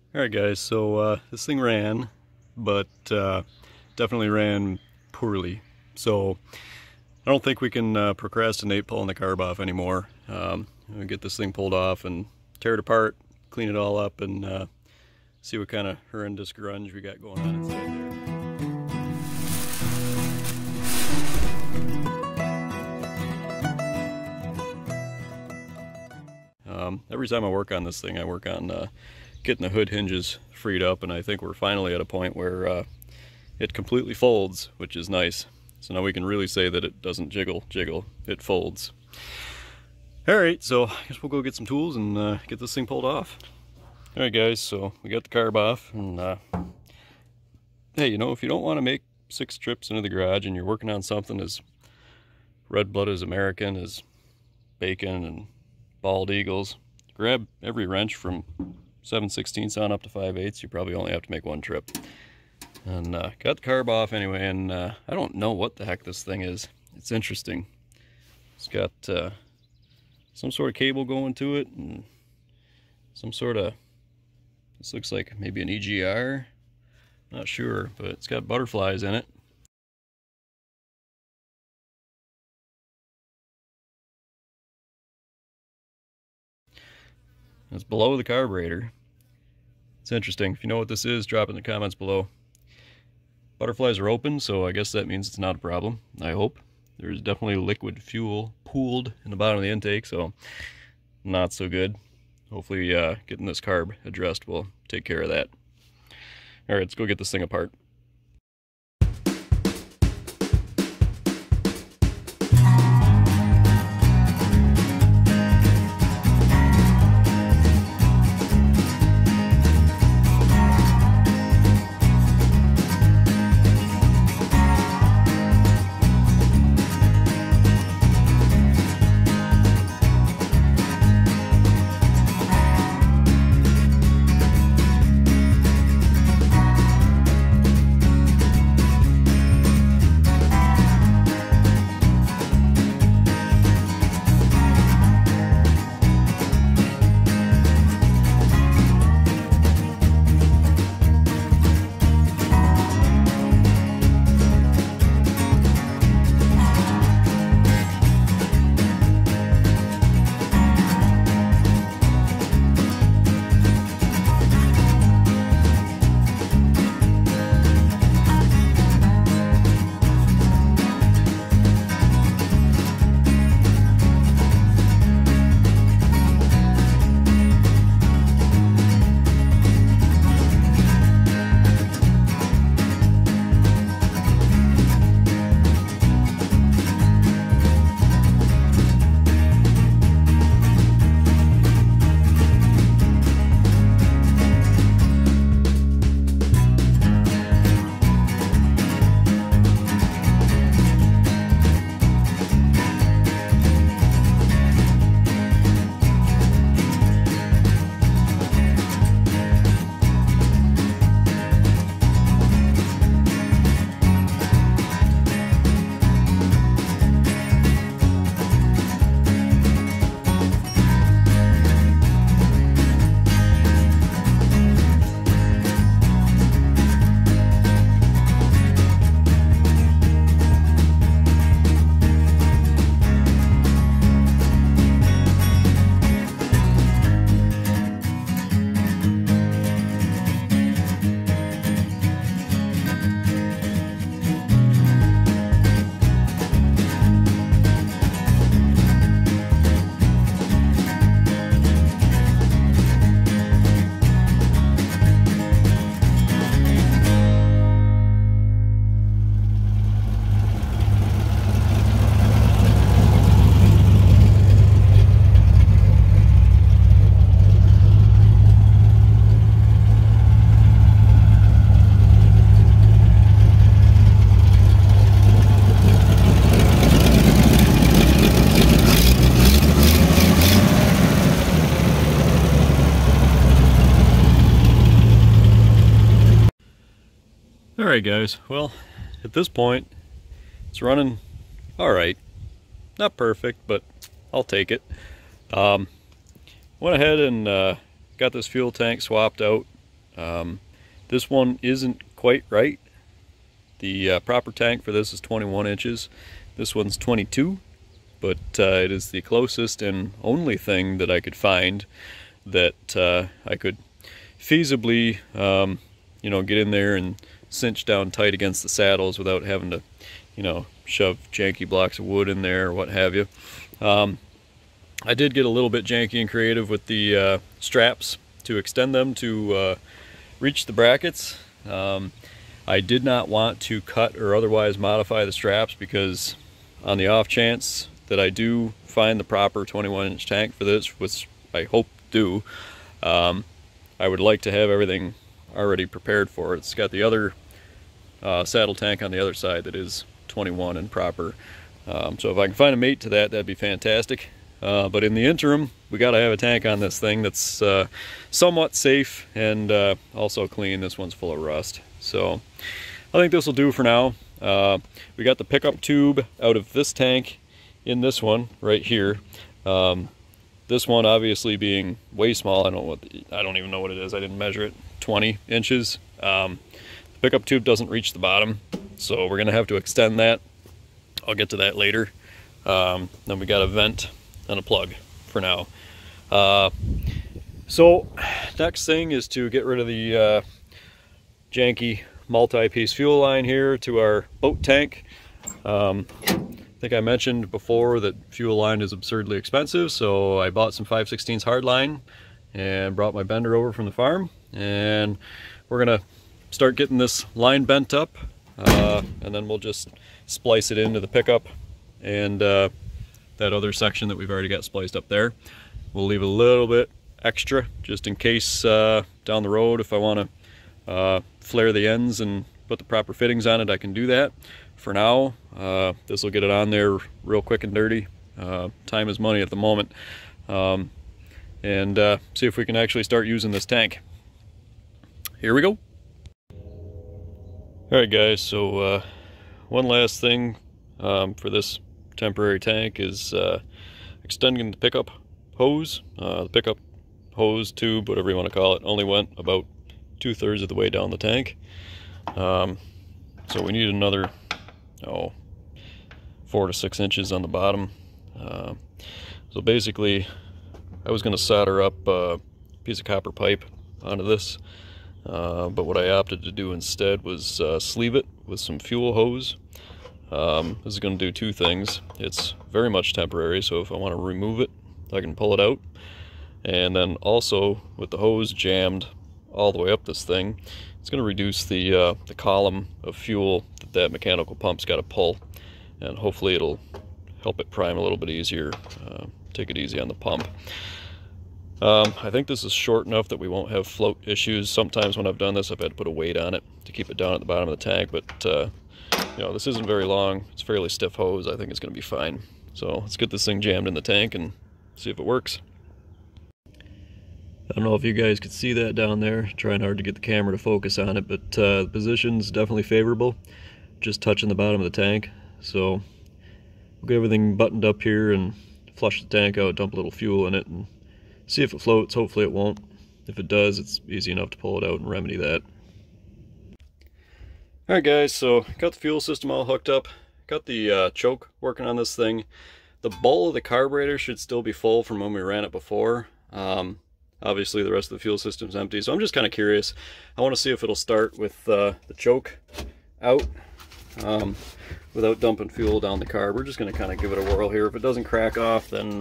Alright guys, so this thing ran, but definitely ran poorly. So I don't think we can procrastinate pulling the carb off anymore. We'll get this thing pulled off and tear it apart, clean it all up, and see what kind of horrendous grunge we got going on inside there. Every time I work on this thing, I work on getting the hood hinges freed up, and I think we're finally at a point where it completely folds, which is nice. So now we can really say that it doesn't jiggle, it folds. Alright, so I guess we'll go get some tools and get this thing pulled off. Alright guys, so we got the carb off, and hey, you know, if you don't want to make 6 trips into the garage and you're working on something as red-blooded as American as bacon and bald eagles, grab every wrench from 7/16 on up to 5/8. You probably only have to make 1 trip. And got the carb off anyway, and I don't know what the heck this thing is. It's interesting. It's got some sort of cable going to it, and some sort of, this looks like maybe an EGR. Not sure, but it's got butterflies in it. It's below the carburetor. It's interesting. If you know what this is, drop it in the comments below. Butterflies are open, so I guess that means it's not a problem, I hope. There's definitely liquid fuel pooled in the bottom of the intake, so not so good. Hopefully getting this carb addressed will take care of that. Alright, let's go get this thing apart. Alright guys, well, at this point, it's running alright. Not perfect, but I'll take it. Went ahead and got this fuel tank swapped out This one isn't quite right. The proper tank for this is 21 inches. This one's 22, but it is the closest and only thing that I could find that I could feasibly, you know, get in there and cinch down tight against the saddles without having to, you know, shove janky blocks of wood in there or what have you. I did get a little bit janky and creative with the straps to extend them to reach the brackets. I did not want to cut or otherwise modify the straps because on the off chance that I do find the proper 21-inch tank for this, which I hope do, I would like to have everything already prepared for it. It's got the other saddle tank on the other side that is 21 and proper. So if I can find a mate to that, that'd be fantastic. But in the interim, we got to have a tank on this thing that's somewhat safe and also clean. This one's full of rust. So I think this will do for now. We got the pickup tube out of this tank in this one right here. This one obviously being way small. I don't even know what it is. I didn't measure it. 20 inches. The pickup tube doesn't reach the bottom, so we're gonna have to extend that. I'll get to that later. Then we got a vent and a plug for now. So next thing is to get rid of the janky multi-piece fuel line here to our boat tank. I think I mentioned before that fuel line is absurdly expensive, so I bought some 5/16 hard line and brought my bender over from the farm, and we're gonna start getting this line bent up, and then we'll just splice it into the pickup and that other section that we've already got spliced up there. We'll leave a little bit extra just in case down the road if I want to flare the ends and put the proper fittings on it, I can do that. For now, this will get it on there real quick and dirty. Time is money at the moment. And see if we can actually start using this tank. Here we go. Alright guys, so one last thing for this temporary tank is extending the pickup hose. The pickup hose tube, whatever you want to call it, only went about 2/3 of the way down the tank. So we need another 4 to 6 inches on the bottom. So basically I was going to solder up a piece of copper pipe onto this, but what I opted to do instead was sleeve it with some fuel hose. This is going to do two things. It's very much temporary, so if I want to remove it, I can pull it out. And then also with the hose jammed all the way up this thing, it's going to reduce the column of fuel that mechanical pump's got to pull, and hopefully it'll help it prime a little bit easier. Take it easy on the pump. I think this is short enough that we won't have float issues. Sometimes when I've done this, I've had to put a weight on it to keep it down at the bottom of the tank, but you know, this isn't very long. It's fairly stiff hose. I think it's going to be fine. So let's get this thing jammed in the tank and see if it works. I don't know if you guys could see that down there. Trying hard to get the camera to focus on it, but the position's definitely favorable. Just touching the bottom of the tank. So we'll get everything buttoned up here and flush the tank out, dump a little fuel in it, and see if it floats. Hopefully it won't. If it does, it's easy enough to pull it out and remedy that. Alright guys, so got the fuel system all hooked up. Got the choke working on this thing. The bowl of the carburetor should still be full from when we ran it before. Obviously the rest of the fuel system's empty, so I'm just kind of curious. I want to see if it'll start with the choke out without dumping fuel down the carb. We're just going to kind of give it a whirl here. If it doesn't crack off, then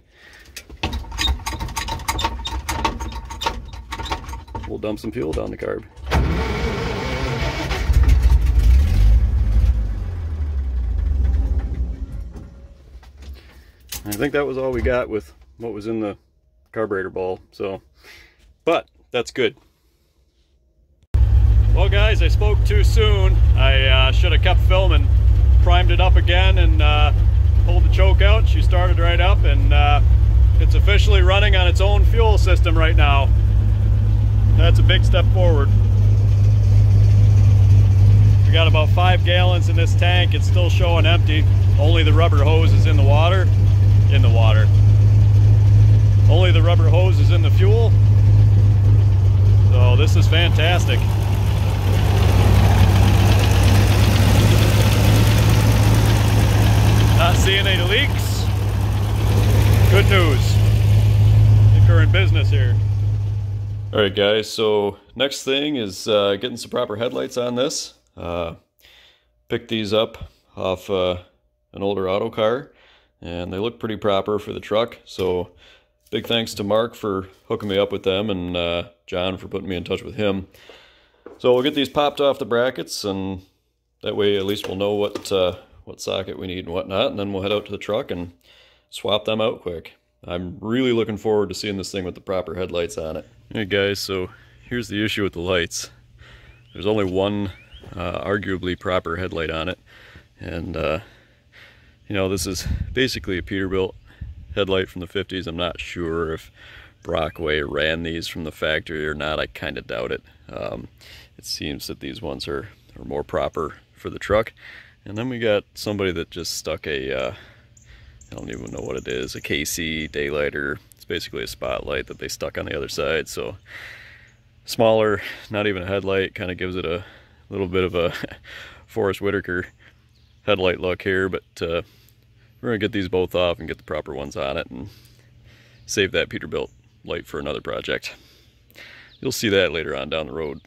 we'll dump some fuel down the carb. I think that was all we got with what was in the carburetor bowl, so, but that's good. Well guys, I spoke too soon. I should have kept filming. Primed it up again and pulled the choke out. She started right up, and it's officially running on its own fuel system right now. That's a big step forward. We got about 5 gallons in this tank. It's still showing empty. Only the rubber hose is in the water. Only the rubber hose is in the fuel. So this is fantastic. Not seeing any leaks. Good news. I think we're in business here. Alright guys, so next thing is getting some proper headlights on this. Picked these up off an older auto car, and they look pretty proper for the truck. So big thanks to Mark for hooking me up with them, and John for putting me in touch with him. So we'll get these popped off the brackets, and that way at least we'll know what socket we need and whatnot, and then we'll head out to the truck and swap them out quick. I'm really looking forward to seeing this thing with the proper headlights on it. Hey guys, so here's the issue with the lights. There's only one arguably proper headlight on it, and you know, this is basically a Peterbilt headlight from the 50s. I'm not sure if Brockway ran these from the factory or not. I kind of doubt it. It seems that these ones are more proper for the truck. And then we got somebody that just stuck a, I don't even know what it is, a KC daylighter. It's basically a spotlight that they stuck on the other side. So smaller, not even a headlight, kind of gives it a little bit of a Forrest Whitaker headlight look here. But we're gonna get these both off and get the proper ones on it and save that Peterbilt light for another project. You'll see that later on down the road.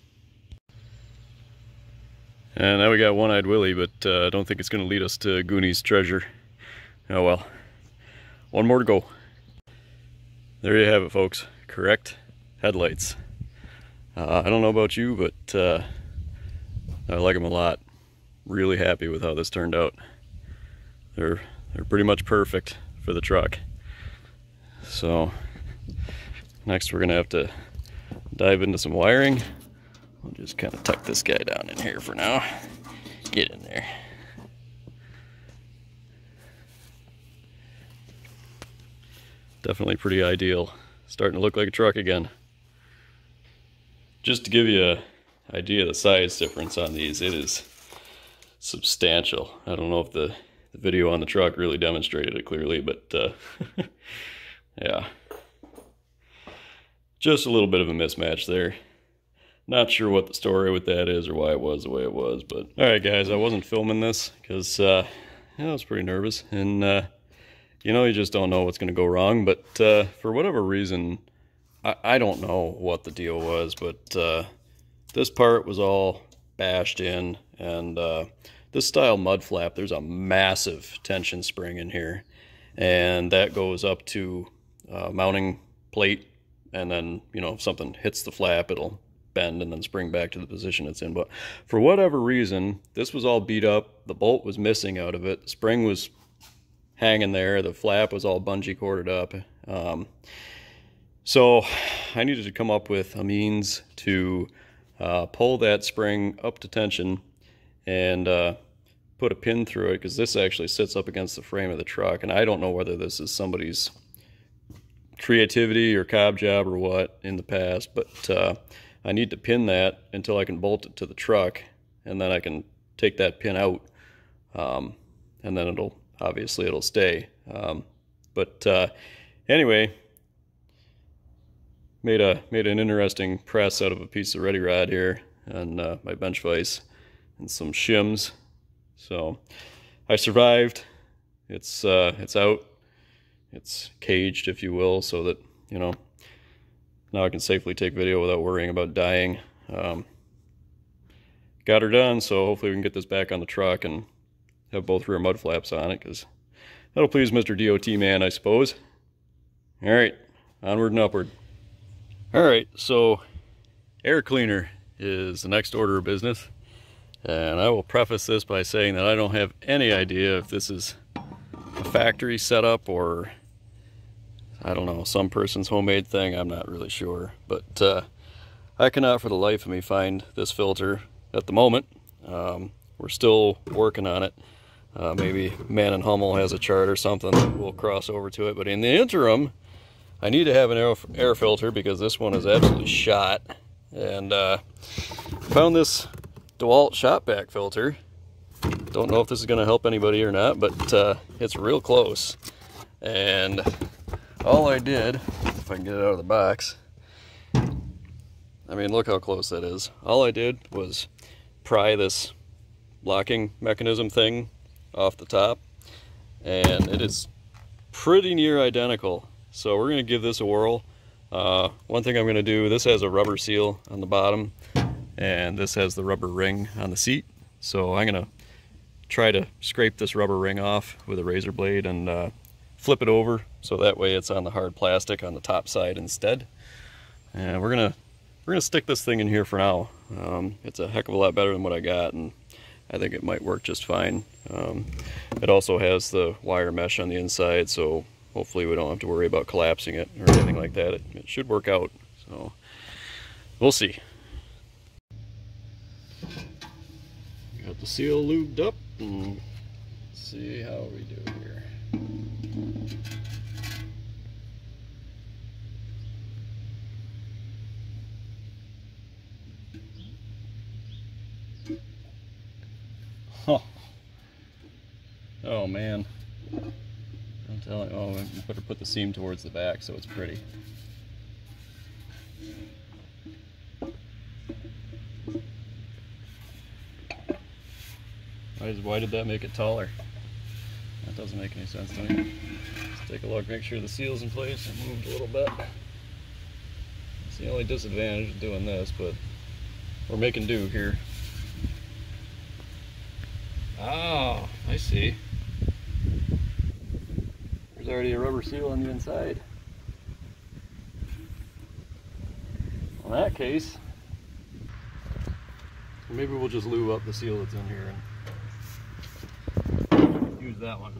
And now we got One-Eyed Willie, but I don't think it's going to lead us to Goonies treasure. Oh well. One more to go. There you have it, folks. Correct headlights. I don't know about you, but I like them a lot. Really happy with how this turned out. They're pretty much perfect for the truck. So next we're going to have to dive into some wiring. I'll just kind of tuck this guy down in here for now. Get in there. Definitely pretty ideal. Starting to look like a truck again. Just to give you an idea of the size difference on these, it is substantial. I don't know if the video on the truck really demonstrated it clearly, but yeah. Just a little bit of a mismatch there. Not sure what the story with that is or why it was the way it was, but alright guys, I wasn't filming this because I was pretty nervous, and you know, you just don't know what's going to go wrong. But for whatever reason, I don't know what the deal was, but this part was all bashed in, and this style mud flap, there's a massive tension spring in here, and that goes up to mounting plate, and then, you know, if something hits the flap, it'll bend and then spring back to the position it's in. But for whatever reason, this was all beat up. The bolt was missing out of it. The spring was hanging there. The flap was all bungee corded up. So I needed to come up with a means to pull that spring up to tension and put a pin through it, because this actually sits up against the frame of the truck, and I don't know whether this is somebody's creativity or cob job or what in the past, but I need to pin that until I can bolt it to the truck, and then I can take that pin out, and then it'll stay. Anyway, made an interesting press out of a piece of ready rod here and my bench vise and some shims. So I survived. It's out. It's caged, if you will, so that, you know, now I can safely take video without worrying about dying. Got her done, so hopefully we can get this back on the truck and have both rear mud flaps on it, because that'll please Mr. DOT man, I suppose. Alright, onward and upward. Alright, so air cleaner is the next order of business, and I will preface this by saying that I don't have any idea if this is a factory setup or, I don't know, some person's homemade thing. I'm not really sure, but I cannot for the life of me find this filter at the moment. We're still working on it. Maybe Man and Hummel has a chart or something that we'll cross over to it, but in the interim I need to have an air filter because this one is absolutely shot. And found this DeWalt shop vac filter. Don't know if this is going to help anybody or not, but it's real close. And all I did, if I can get it out of the box, I mean, look how close that is. All I did was pry this locking mechanism thing off the top, and it is pretty near identical. So we're going to give this a whirl. One thing I'm going to do, this has a rubber seal on the bottom, and this has the rubber ring on the seat. So I'm going to try to scrape this rubber ring off with a razor blade and flip it over so that way it's on the hard plastic on the top side instead. And we're gonna stick this thing in here for now. It's a heck of a lot better than what I got, and I think it might work just fine. It also has the wire mesh on the inside, so hopefully we don't have to worry about collapsing it or anything like that. It should work out, so we'll see. Got the seal lubed up, and see how we do here. Oh man, I'm telling you, oh, I better put the seam towards the back so it's pretty. Why did that make it taller? That doesn't make any sense to me. Let's take a look, make sure the seal's in place. I moved a little bit. It's the only disadvantage of doing this, but we're making do here. Oh, I see. There's already a rubber seal on the inside. In that case, maybe we'll just lube up the seal that's in here and use that one.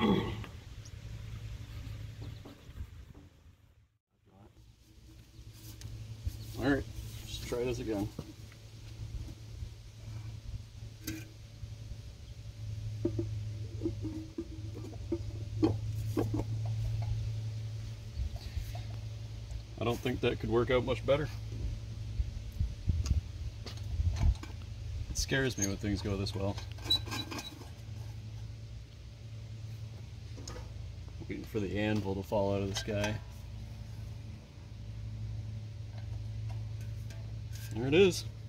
Alright, let's try this again. I don't think that could work out much better. It scares me when things go this well. Waiting for the anvil to fall out of the sky. There it is.